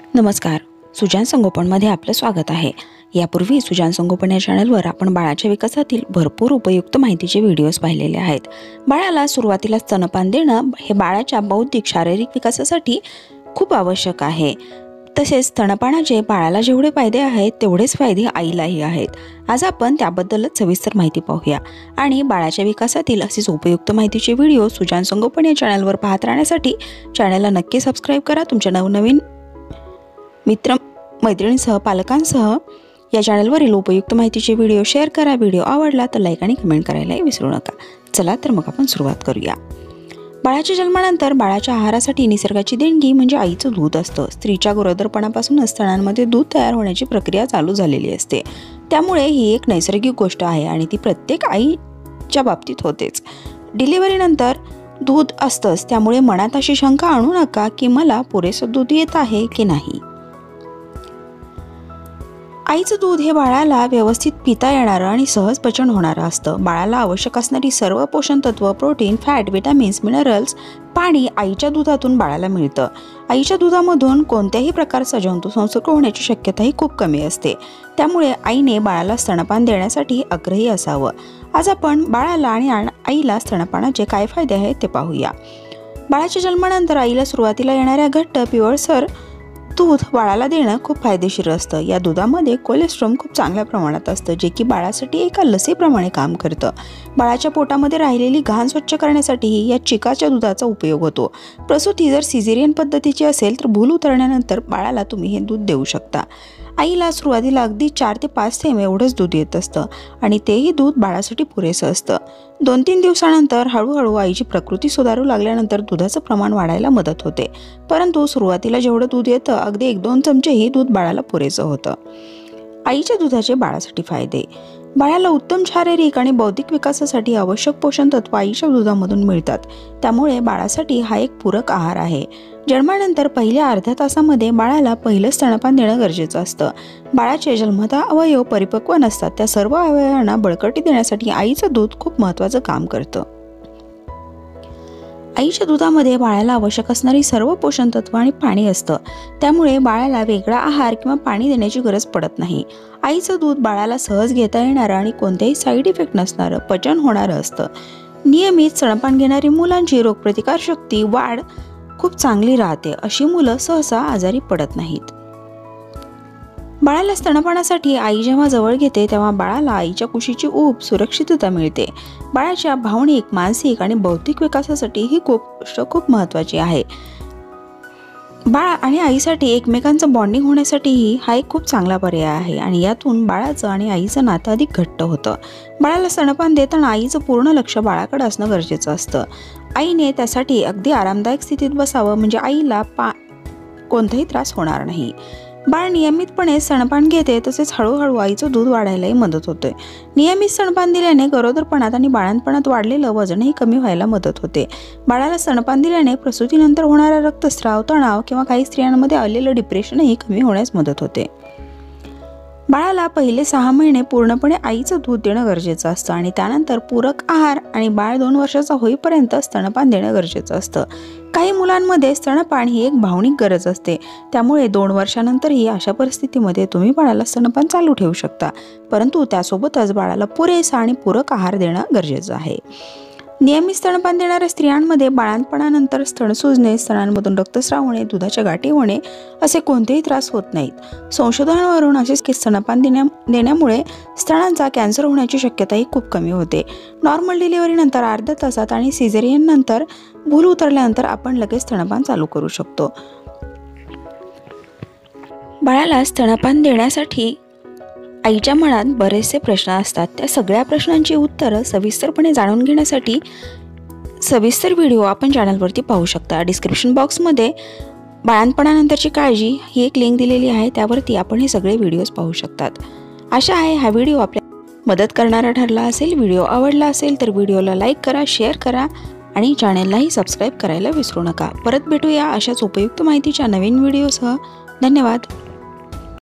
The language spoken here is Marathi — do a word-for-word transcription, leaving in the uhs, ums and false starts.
नमस्कार, सुजान संगोपनमध्ये आपलं स्वागत आहे। यापूर्वी सुजान संगोपन या चॅनलवर आपण बाळाच्या विकासातील भरपूर उपयुक्त माहितीचे व्हिडिओज पाहिलेले आहेत। बाळाला सुरुवातीला स्तनपान देणं हे बाळाच्या बौद्धिक शारीरिक विकासासाठी खूप आवश्यक आहे। तसेच स्तनपानाचे बाळाला जेवढे फायदे आहेत तेवढेच फायदे आईलाही आहेत। आज आपण त्याबद्दलच सविस्तर माहिती पाहूया आणि बाळाच्या विकासातील असेच उपयुक्त माहितीचे व्हिडिओ सुजान संगोपन या चॅनलवर पाहत राहण्यासाठी चॅनलला नक्की सबस्क्राइब करा। तुमच्या नवनवीन मित्र मैत्रिणींसह पालकांसह या चॅनलवरील उपयुक्त माहितीचे व्हिडिओ शेअर करा। व्हिडिओ आवडला तर लाईक आणि कमेंट करायला विसरू नका। चला तर मग आपण सुरुवात करूया। बाळाच्या जन्मानंतर बाळाच्या आहारासाठी निसर्गाची देणगी म्हणजे आईचं दूध असतं। स्त्रीच्या गरोदरपणापासून स्तनांमध्ये दूध तयार होण्याची प्रक्रिया चालू झालेली असते, त्यामुळे ही एक नैसर्गिक गोष्ट आहे आणि ती प्रत्येक आईच्या बाबतीत होतेच। डिलिव्हरीनंतर दूध असतंच, त्यामुळे मनात अशी शंका आणू नका की मला पुरेसं दूध येत आहे की नाही। आईचं दूध हे बाळाला व्यवस्थित पिता येणारं आणि सहज पचन होणारं असतं। बाळाला आवश्यक असणारी सर्व पोषण तत्व, प्रोटीन, फॅट, विटामिन्स, मिनरल्स, पाणी आईच्या दुधातून बाळाला मिळतं। आईच्या दुधामधून कोणत्याही प्रकारचा जंतू संसर्ग होण्याची शक्यताही खूप कमी असते, त्यामुळे आईने बाळाला स्तनपान देण्यासाठी आग्रही असावं। आज आपण बाळाला आणि आईला स्तनपानाचे काय फायदे आहेत ते पाहूया। बाळाच्या जन्मानंतर आईला सुरुवातीला येणाऱ्या घट्ट पिवळसर दूध बाळाला देणं खूप फायदेशीर असतं। या दुधामध्ये कोलेस्ट्रॉल खूप चांगल्या प्रमाणात असतं, जे की बाळासाठी एका लसीप्रमाणे काम करतं। बाळाच्या पोटामध्ये राहिलेली घाण स्वच्छ करण्यासाठीही या चिकाच्या दुधाचा उपयोग होतो। प्रसूती जर सिझेरियन पद्धतीची असेल तर भूल उतरल्यानंतर बाळाला तुम्ही हे दूध देऊ शकता। आईला सुरुवातीला अगदी चार ते पाच थेंब एवढंच दूध येत असतं आणि तेही दूध बाळासाठी पुरेसं असतं। दोन तीन दिवसानंतर हळूहळू आईची प्रकृती सुधारू लागल्यानंतर दुधाचं प्रमाण वाढायला मदत होते, परंतु सुरुवातीला जेवढं दूध येतं अगदी एक दोन चमचेही दूध बाळाला पुरेसं होतं। आईच्या दुधाचे बाळासाठी फायदे। बाळाला उत्तम शारीरिक आणि बौद्धिक विकासासाठी आवश्यक पोषण तत्व आईच्या दुधामधून मिळतात, त्यामुळे बाळासाठी हा एक पूरक आहार आहे। जन्मानंतर पहिल्या अर्ध्या तासामध्ये बाळाला पहिलं स्तनपान देणं गरजेचं असतं। बाळाचे जन्मतः अवयव परिपक्व नसतात, त्या सर्व अवयवांना बळकटी देण्यासाठी आईचं दूध खूप महत्त्वाचं काम करतं। आईच्या दुधामध्ये बाळाला आवश्यक असणारी सर्व पोषण तत्व आणि पाणी असतं, त्यामुळे बाळाला वेगळा आहार किंवा पाणी देण्याची गरज पडत नाही। आईचं दूध बाळाला सहज घेता येणारं आणि कोणत्याही साईड इफेक्ट नसणारं, पचन होणारं असतं। नियमित स्तनपान घेणारी मुलांची रोगप्रतिकारशक्ती वाढ खूप चांगली राहते। अशी मुलं सहसा आजारी पडत नाहीत। बाळाला स्तनपानासाठी आई जेव्हा जवळ घेते तेव्हा बाळाला आईच्या कुशीची ऊब सुरक्षितता मिळते। बाळाच्या भावनिक, मानसिक आणि बौद्धिक विकासासाठी ही गोष्ट खूप महत्त्वाची आहे। बाळ आणि आईसाठी एकमेकांचं बॉन्डिंग होण्यासाठीही हा एक खूप चांगला पर्याय आहे आणि यातून बाळाचं आणि आईचं नातं अधिक घट्ट होतं। बाळाला स्तनपान देताना आईचं पूर्ण लक्ष बाळाकडे असणं गरजेचं असतं। आईने त्यासाठी अगदी आरामदायक स्थितीत बसावं, म्हणजे आईला पा कोणताही त्रास होणार नाही। बाळ नियमितपणे स्तनपान घेते तसेच हळूहळू आईचं दूध वाढायलाही मदत होते। नियमित स्तनपान दिल्याने गरोदरपणात आणि बाळंतपणात वाढलेलं वजनही कमी व्हायला मदत होते। बाळाला स्तनपान दिल्याने प्रसूतीनंतर होणारा रक्तस्राव, तणाव किंवा काही स्त्रियांमध्ये आलेलं डिप्रेशनही कमी होण्यास मदत होते। बाळाला पहिले सहा महिने पूर्णपणे आईचं दूध देणं गरजेचं असतं आणि त्यानंतर पूरक आहार आणि बाळ दोन वर्षाचा होईपर्यंत स्तनपान देणं गरजेचं असतं। काही मुलांमध्ये स्तनपान ही एक भावनिक गरज असते, त्यामुळे दोन वर्षानंतरही अशा परिस्थितीमध्ये तुम्ही बाळाला स्तनपान चालू ठेवू शकता, परंतु त्यासोबतच बाळाला पुरेसा आणि पूरक आहार देणं गरजेचं आहे। नियमित स्तनपान देणाऱ्या स्त्रियांमध्ये बाळंतपणानंतर स्तन सुजणे, स्तनांमधून रक्तस्राव होणे, दुधाच्या गाठी होणे असे कोणतेही त्रास होत नाहीत। संशोधनावरून असेच की स्तनपान देण्या देण्यामुळे स्तनांचा कॅन्सर होण्याची शक्यताही खूप कमी होते। नॉर्मल डिलिव्हरीनंतर अर्ध्या तासात आणि सिझेरियन नंतर भूल उतरल्यानंतर आपण लगेच स्तनपान चालू करू शकतो। बाळाला स्तनपान देण्यासाठी आईच्या मनात बरेचसे प्रश्न असतात, त्या सगळ्या प्रश्नांची उत्तरं सविस्तरपणे जाणून घेण्यासाठी सविस्तर व्हिडिओ आपण चॅनलवरती पाहू शकता। डिस्क्रिप्शन बॉक्समध्ये बाळंतपणानंतरची काळजी ही एक लिंक दिलेली आहे, त्यावरती आपण हे सगळे व्हिडिओज पाहू शकतात। आशा आहे हा व्हिडिओ आपल्या मदत करणारा ठरला असेल। व्हिडिओ आवडला असेल तर व्हिडिओला लाईक करा, शेअर करा आणि चॅनललाही सबस्क्राईब करायला विसरू नका। परत भेटूया अशाच उपयुक्त माहितीच्या नवीन व्हिडिओसह। धन्यवाद।